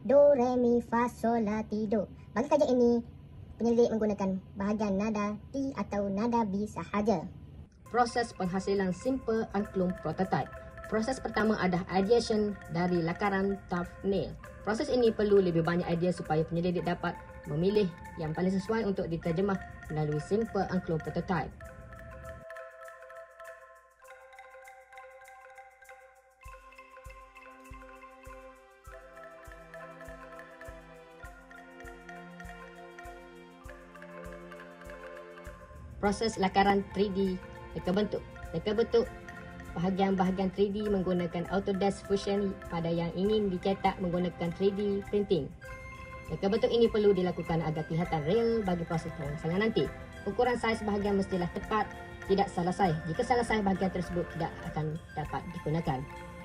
Do, re, mi, fa, sol, la, ti, do. Bagi kajian ini, penyelidik menggunakan bahagian nada T atau nada B sahaja. Proses penghasilan simple angklung prototype. Proses pertama adalah ideation dari lakaran thumbnail. Proses ini perlu lebih banyak idea supaya penyelidik dapat memilih yang paling sesuai untuk diterjemah melalui simple angklung prototype. Proses lakaran 3D reka bentuk. Reka bentuk bahagian-bahagian 3D menggunakan Autodesk Fusion pada yang ingin dicetak menggunakan 3D printing. Reka bentuk ini perlu dilakukan agar kelihatan real bagi proses pemasangan nanti. Ukuran saiz bahagian mestilah tepat, tidak salah saiz. Jika salah saiz, bahagian tersebut tidak akan dapat digunakan.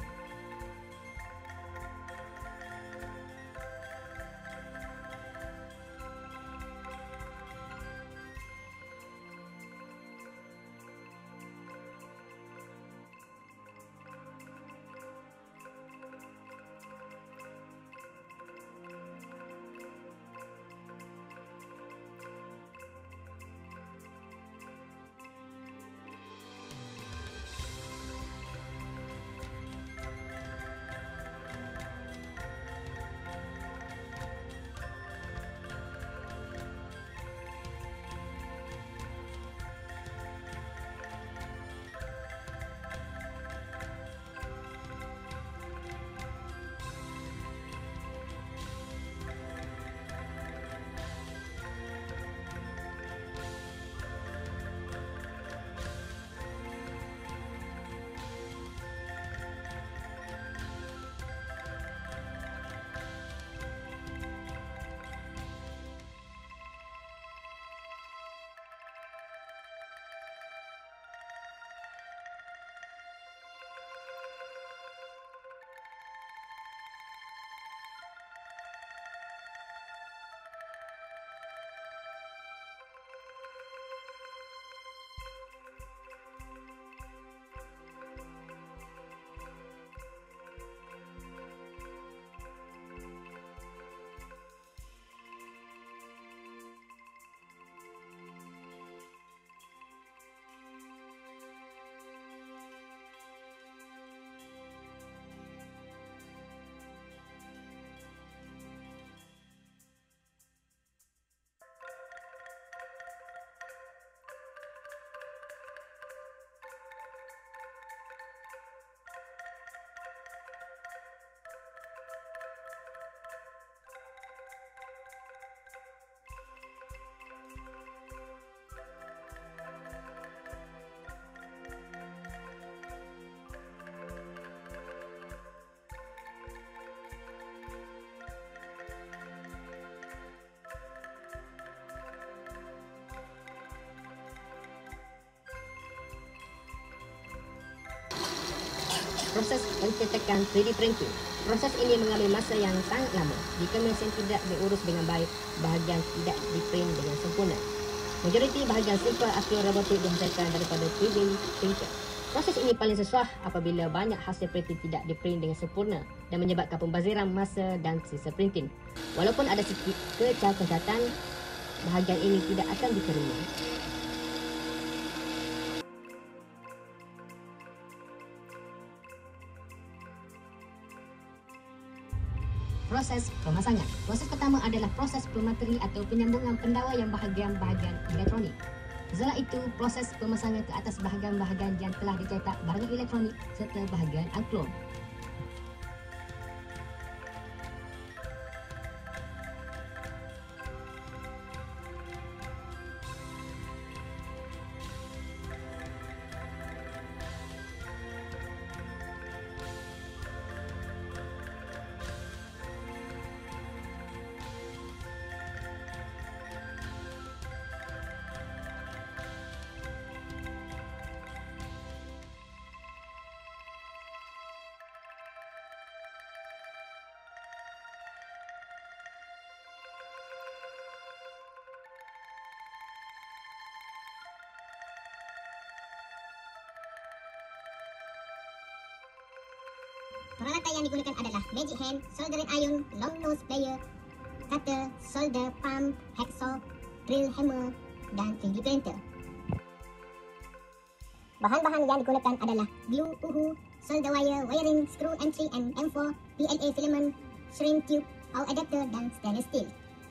Proses pencetakan 3D printing. Proses ini mengambil masa yang sangat lama. Jika mesin tidak diurus dengan baik, bahagian tidak diprint dengan sempurna. Majoriti bahagian simple angklung robotik dihasilkan daripada 3D printer. Proses ini paling susah apabila banyak hasil printing tidak diprint dengan sempurna dan menyebabkan pembaziran masa dan sisa printing. Walaupun ada sedikit kecacatan, bahagian ini tidak akan diterima. Proses pemasangan. Proses pertama adalah proses pemateri atau penyambungan pendawaian bahagian-bahagian elektronik. Setelah itu, proses pemasangan ke atas bahagian-bahagian yang telah dicetak barang elektronik serta bahagian angklung. Peralatan yang digunakan adalah magic hand, soldering iron, long nose plier, cutter, solder, pump, hacksaw, drill hammer, dan 3D printer. Bahan-bahan yang digunakan adalah glue, uhu, solder wire, wiring, screw M3 and M4, PLA filament, shrink tube, power adapter, dan stainless steel.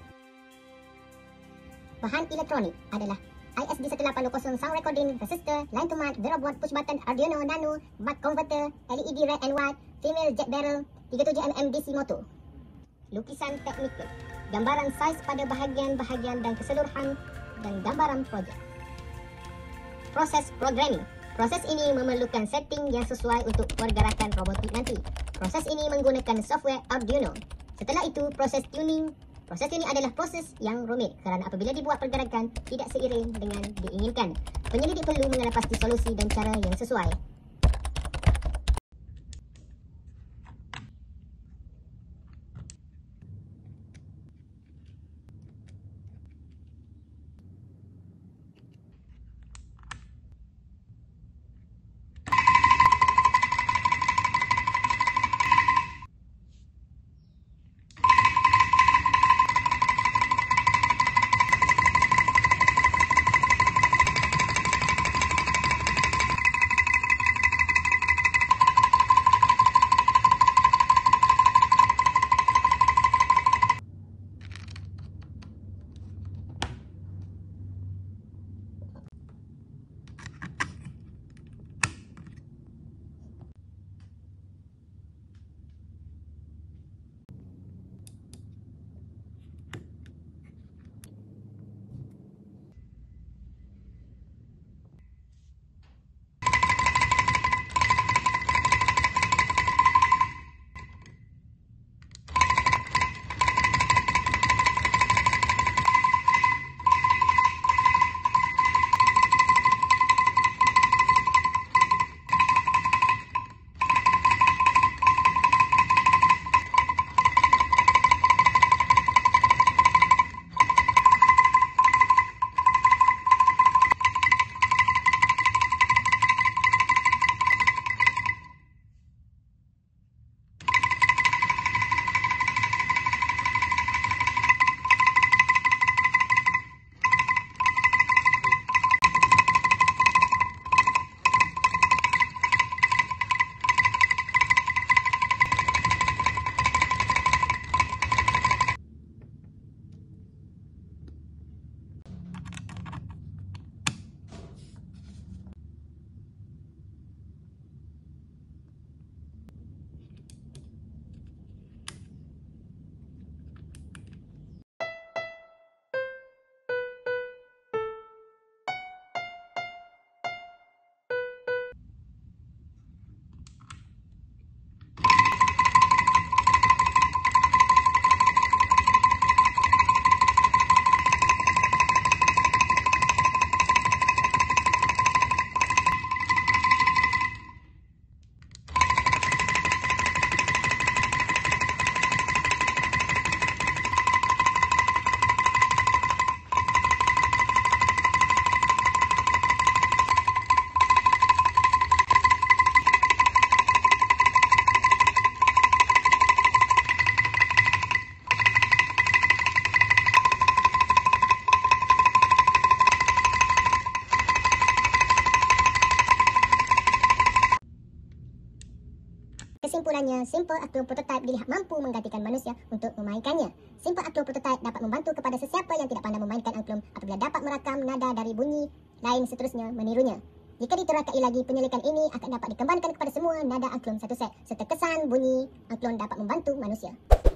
Bahan elektronik adalah ISD1820 sound recording, resistor, line to mat, Veroboard, push button, Arduino Nano, buck converter, LED red and white, female jet barrel, 37mm DC motor. Lukisan teknikal, gambaran saiz pada bahagian-bahagian dan keseluruhan, dan gambaran projek. Proses programming. Proses ini memerlukan setting yang sesuai untuk pergerakan robotik nanti. Proses ini menggunakan software Arduino. Setelah itu, proses tuning. Proses ini adalah proses yang rumit kerana apabila dibuat pergerakan tidak seiring dengan diinginkan. Penyelidik perlu mengenal pasti solusi dan cara yang sesuai. Kesimpulannya, simple actual prototype dilihat mampu menggantikan manusia untuk memainkannya. Simple actual prototype dapat membantu kepada sesiapa yang tidak pandai memainkan angklung apabila dapat merakam nada dari bunyi lain seterusnya menirunya. Jika diterakai lagi, penyelidikan ini akan dapat dikembangkan kepada semua nada angklung satu set serta kesan bunyi angklung dapat membantu manusia.